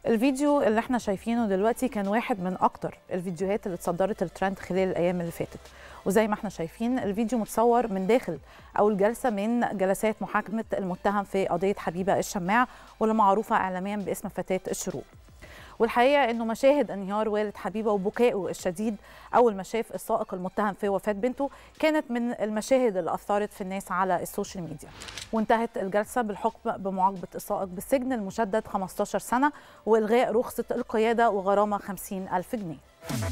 الفيديو اللي احنا شايفينه دلوقتي كان واحد من اكتر الفيديوهات اللي اتصدرت الترند خلال الايام اللي فاتت. وزي ما احنا شايفين الفيديو متصور من داخل اول جلسه من جلسات محاكمه المتهم في قضيه حبيبه الشماع، واللي معروفه اعلاميا باسم فتاه الشروق. والحقيقه انه مشاهد انهيار والد حبيبه وبكائه الشديد اول ما شاف السائق المتهم في وفاه بنته كانت من المشاهد اللي اثرت في الناس على السوشيال ميديا. وانتهت الجلسه بالحكم بمعاقبه السائق بالسجن المشدد 15 سنه والغاء رخصه القياده وغرامه 50,000 جنيه.